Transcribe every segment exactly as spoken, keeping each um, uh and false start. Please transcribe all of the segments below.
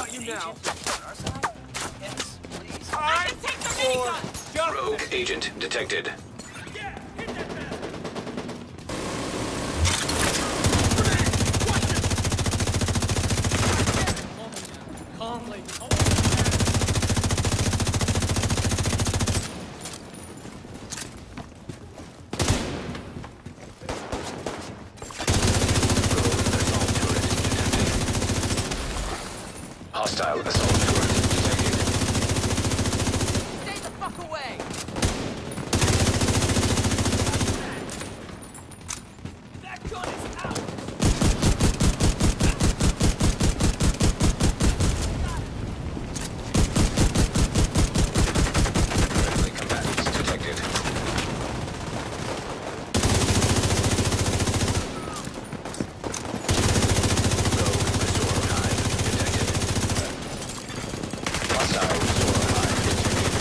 got you now. Yes, please. I can take the minigun! Just Rogue agent detected. calmly. Hostile assault turret detected. Stay the fuck away! That gun is out! Friendly combatants detected. Rogue Resort Hive detected. Hostile Resort Hive detected.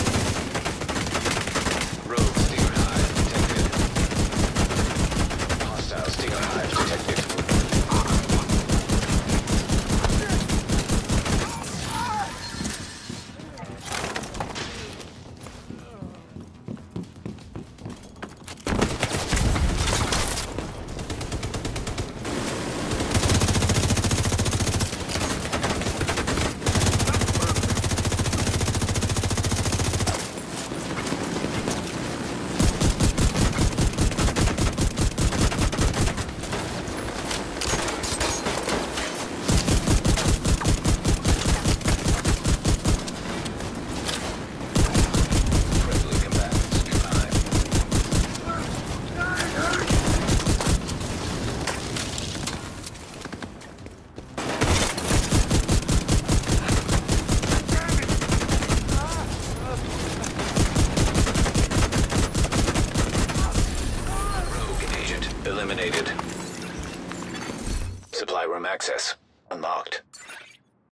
Rogue Stinger Hive detected. Hostile Stinger Hive detected. Friendly combatants nearby. Rogue agent eliminated. Supply room access unlocked.